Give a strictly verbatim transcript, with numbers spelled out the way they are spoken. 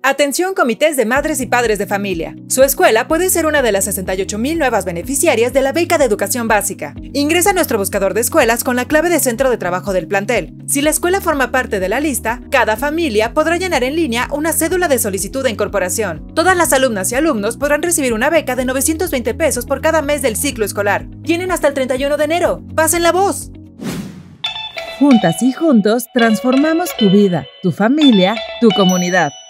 Atención comités de madres y padres de familia. Su escuela puede ser una de las sesenta y ocho mil nuevas beneficiarias de la beca de educación básica. Ingresa a nuestro buscador de escuelas con la clave de centro de trabajo del plantel. Si la escuela forma parte de la lista, cada familia podrá llenar en línea una cédula de solicitud de incorporación. Todas las alumnas y alumnos podrán recibir una beca de novecientos veinte pesos por cada mes del ciclo escolar. Tienen hasta el treinta y uno de enero. ¡Pasen la voz! Juntas y juntos transformamos tu vida, tu familia, tu comunidad.